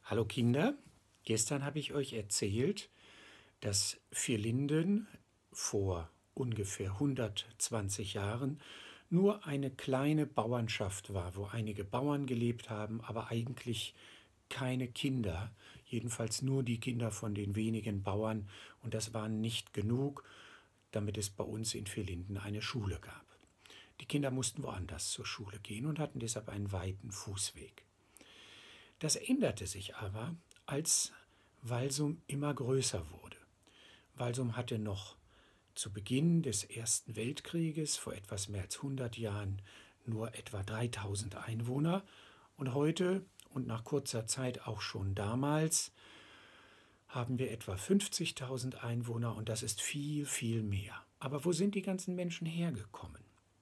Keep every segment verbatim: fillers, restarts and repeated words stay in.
Hallo Kinder, gestern habe ich euch erzählt, dass Vierlinden vor ungefähr hundertzwanzig Jahren nur eine kleine Bauernschaft war, wo einige Bauern gelebt haben, aber eigentlich keine Kinder, jedenfalls nur die Kinder von den wenigen Bauern, und das waren nicht genug, damit es bei uns in Vierlinden eine Schule gab. Die Kinder mussten woanders zur Schule gehen und hatten deshalb einen weiten Fußweg. Das änderte sich aber, als Walsum immer größer wurde. Walsum hatte noch zu Beginn des Ersten Weltkrieges vor etwas mehr als hundert Jahren nur etwa dreitausend Einwohner und heute und nach kurzer Zeit auch schon damals haben wir etwa fünfzigtausend Einwohner und das ist viel, viel mehr. Aber wo sind die ganzen Menschen hergekommen?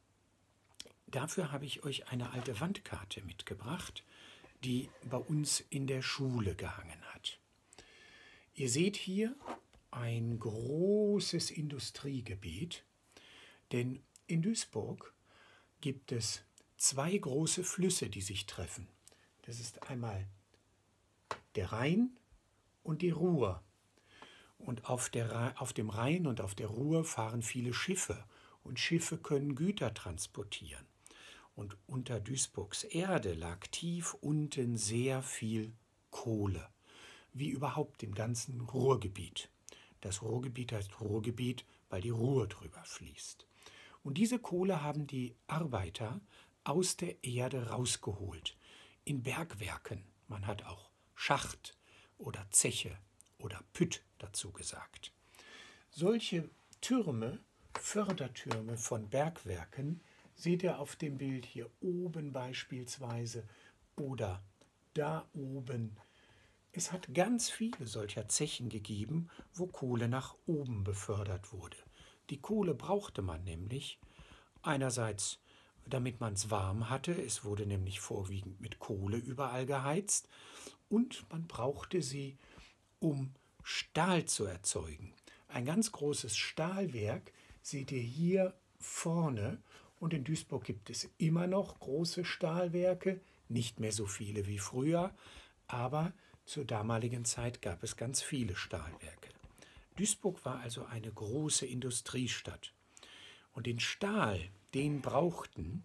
Dafür habe ich euch eine alte Wandkarte mitgebracht, die bei uns in der Schule gehangen hat. Ihr seht hier ein großes Industriegebiet, denn in Duisburg gibt es zwei große Flüsse, die sich treffen. Das ist einmal der Rhein und die Ruhr. Und auf, der, auf dem Rhein und auf der Ruhr fahren viele Schiffe und Schiffe können Güter transportieren. Und unter Duisburgs Erde lag tief unten sehr viel Kohle, wie überhaupt im ganzen Ruhrgebiet. Das Ruhrgebiet heißt Ruhrgebiet, weil die Ruhr drüber fließt. Und diese Kohle haben die Arbeiter aus der Erde rausgeholt, in Bergwerken. Man hat auch Schacht oder Zeche oder Pütt dazu gesagt. Solche Türme, Fördertürme von Bergwerken, seht ihr auf dem Bild hier oben beispielsweise oder da oben. Es hat ganz viele solcher Zechen gegeben, wo Kohle nach oben befördert wurde. Die Kohle brauchte man nämlich einerseits, damit man es warm hatte, es wurde nämlich vorwiegend mit Kohle überall geheizt, und man brauchte sie, um Stahl zu erzeugen. Ein ganz großes Stahlwerk seht ihr hier vorne. Und in Duisburg gibt es immer noch große Stahlwerke, nicht mehr so viele wie früher, aber zur damaligen Zeit gab es ganz viele Stahlwerke. Duisburg war also eine große Industriestadt. Und den Stahl, den brauchten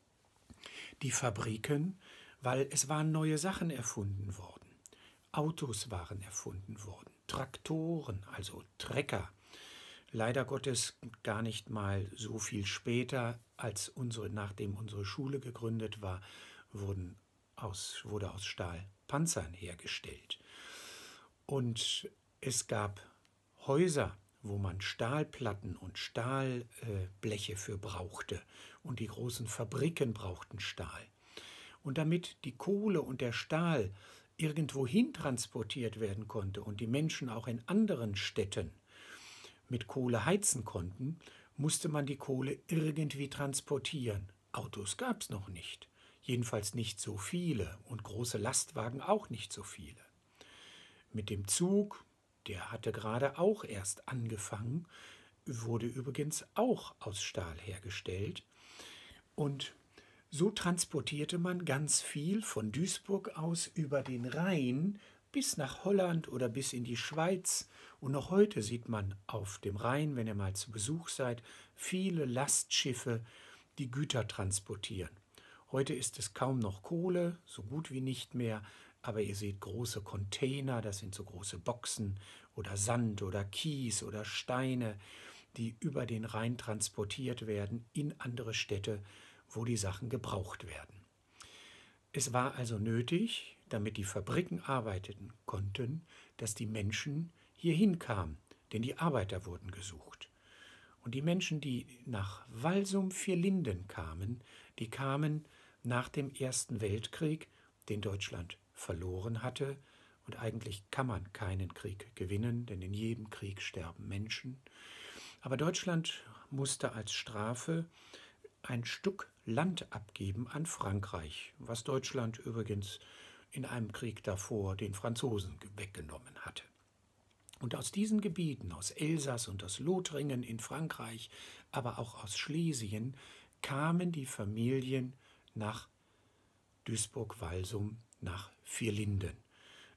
die Fabriken, weil es waren neue Sachen erfunden worden. Autos waren erfunden worden, Traktoren, also Trecker. Leider Gottes gar nicht mal so viel später, als unsere, nachdem unsere Schule gegründet war, wurden aus, wurde aus Stahl Panzern hergestellt. Und es gab Häuser, wo man Stahlplatten und Stahlbleche für brauchte. Und die großen Fabriken brauchten Stahl. Und damit die Kohle und der Stahl irgendwohin transportiert werden konnte und die Menschen auch in anderen Städten mit Kohle heizen konnten, musste man die Kohle irgendwie transportieren. Autos gab es noch nicht, jedenfalls nicht so viele und große Lastwagen auch nicht so viele. Mit dem Zug, der hatte gerade auch erst angefangen, wurde übrigens auch aus Stahl hergestellt, und so transportierte man ganz viel von Duisburg aus über den Rhein bis nach Holland oder bis in die Schweiz. Und noch heute sieht man auf dem Rhein, wenn ihr mal zu Besuch seid, viele Lastschiffe, die Güter transportieren. Heute ist es kaum noch Kohle, so gut wie nicht mehr, aber ihr seht große Container, das sind so große Boxen, oder Sand oder Kies oder Steine, die über den Rhein transportiert werden in andere Städte, wo die Sachen gebraucht werden. Es war also nötig, damit die Fabriken arbeiten konnten, dass die Menschen hierhin kamen, denn die Arbeiter wurden gesucht. Und die Menschen, die nach Walsum-Vierlinden kamen, die kamen nach dem Ersten Weltkrieg, den Deutschland verloren hatte. Und eigentlich kann man keinen Krieg gewinnen, denn in jedem Krieg sterben Menschen. Aber Deutschland musste als Strafe ein Stück Land abgeben an Frankreich, was Deutschland übrigens in einem Krieg davor den Franzosen weggenommen hatte. Und aus diesen Gebieten, aus Elsass und aus Lothringen in Frankreich, aber auch aus Schlesien, kamen die Familien nach Duisburg-Walsum, nach Vierlinden.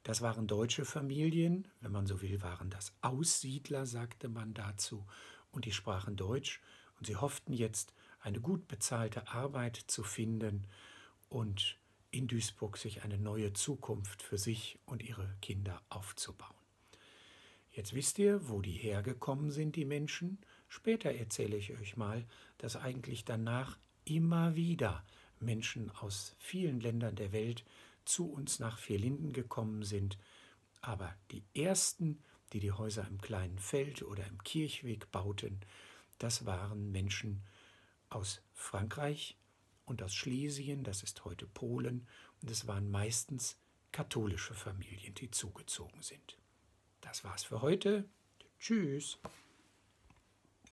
Das waren deutsche Familien, wenn man so will, waren das Aussiedler, sagte man dazu, und die sprachen Deutsch und sie hofften jetzt, eine gut bezahlte Arbeit zu finden und in Duisburg sich eine neue Zukunft für sich und ihre Kinder aufzubauen. Jetzt wisst ihr, wo die hergekommen sind, die Menschen. Später erzähle ich euch mal, dass eigentlich danach immer wieder Menschen aus vielen Ländern der Welt zu uns nach Vierlinden gekommen sind. Aber die ersten, die die Häuser im kleinen Feld oder im Kirchweg bauten, das waren Menschen aus Frankreich und aus Schlesien, das ist heute Polen, und es waren meistens katholische Familien, die zugezogen sind. Das war's für heute. Tschüss.